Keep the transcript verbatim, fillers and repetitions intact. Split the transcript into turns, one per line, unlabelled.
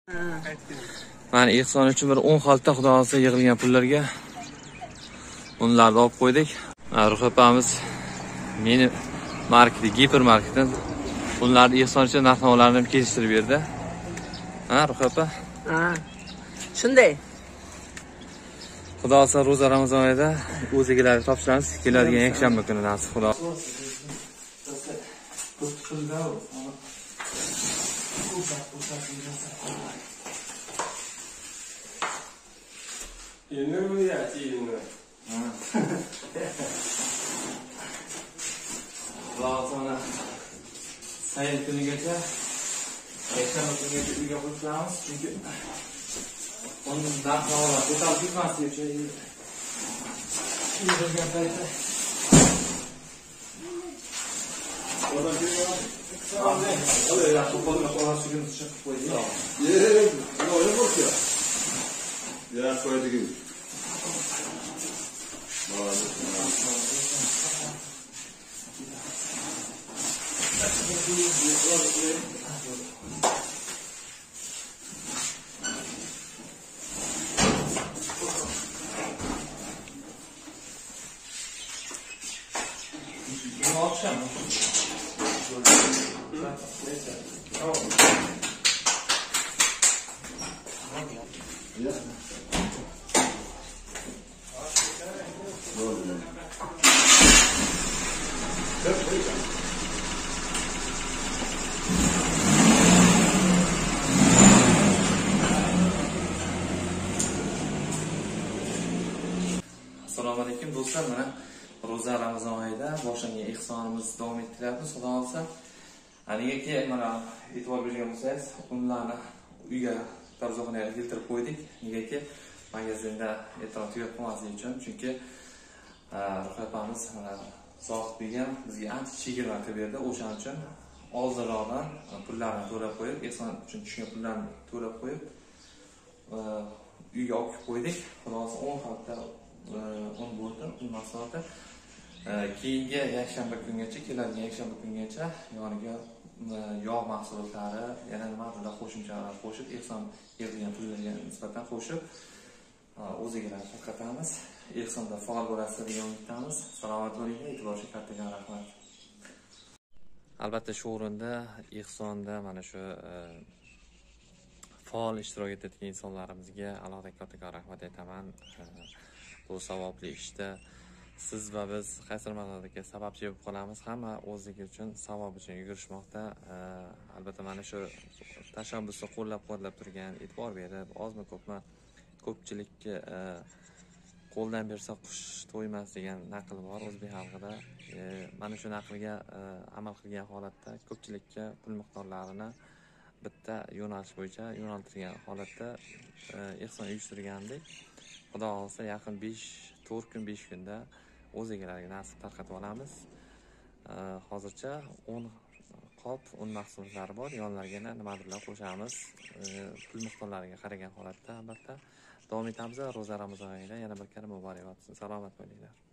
Mana Ehson uchun bir o'n xalta xudo olsa yig'ilgan pullarga unlarni olib qo'ydik. Ruh opamiz meni market, gipermarketdan bunlarni Ehson uchun narx-navolarni kelishtirib berdi. Ha, Ruh opa?
Ha. Shunday.
Xudo olsa ro'za Ramazon oyida o'z egalariga topshiramiz. Keladigan yakshanba kuni nasib xudo.
Yeni mi ya? Yeni.
Xudo sayil kunigacha yakshanba kunigacha uyga qo'shamiz. Chunki onun narx-navolar ko'tarib ketmasligi uchun yig'ilgan paytda Olha, já tô falando com a seguinte chef foi.
Ye, no, no por qué. Ya fue de aquí.
Bu akşam Assalomu alaykum do'stlar, mana ro'za Ramazon oyida boshlangan ehsonimiz davom ettiryapmiz. Xudo olsa, negaki mana e'tibor bergan bo'lsangiz, unlarni uyga tarzoxonaga keltirib qo'ydik. Negaki magazinda e'tiroz tugab qolmasligi uchun, chunki Ruh opamiz mana Zohid begim bizga ancha chegirma qilib berdi. O'shaning uchun oldinroqdan pullarni to'lab qo'yib, ehson uchun tushgan pullarni to'lab qo'yib, uyga olib qo'ydik. Xudo olsa o'n hafta o'n bo'ldi pul mahsuloti. Keyingi yakshanba kungacha, keladigan yakshanba kungacha yoniga yog' mahsulotlari, yana nimadir qo'shimchalar qo'shib, ehson yig'ilgan pullarga nisbatan qo'shib o'z egalariga tarqatamiz. Ehsonda faol bo'lasiz degan umidamiz. Salomat bo'ling, e'tibor uchun kattagan rahmat. Albatta shu o'rinda ehsonda mana shu faol ishtirok etayotgan insonlarimizga alohida kattagan rahmat aytaman. Bu savobli ishda siz va biz qaysi ma'nodagi sababchi bo'lib qolamiz. Hamma o'zligi uchun, savob uchun yugurishmoqda. Albatta mana shu tashabbusni qo'llab-quvvatlab turgan, e'tibor berib, ozmi ko'pmi ko'pchilikka qo'ldan bersa qush to'ymas degan naql bor o'zbek xalqida. Mana shu naqlga amal qilgan holatda ko'pchilikka pul miqdorlarini bitta yo'nalish bo'yicha yo'naltirgan holatda ehson uyushtirgandik. Xudo olsa yaqin besh to'rt kun besh kunda o'z egalariga nasib tarqatib olamiz. Hozircha o'n qop un mahsulotlari bor, yonlariga nimadirlar qo'shamiz. Pul miqdorlariga qaragan holatda albatta davom etamiz. Ro'za Ramazon oyida yana bir karra muborak bo'lsin. Salomat bo'linglar.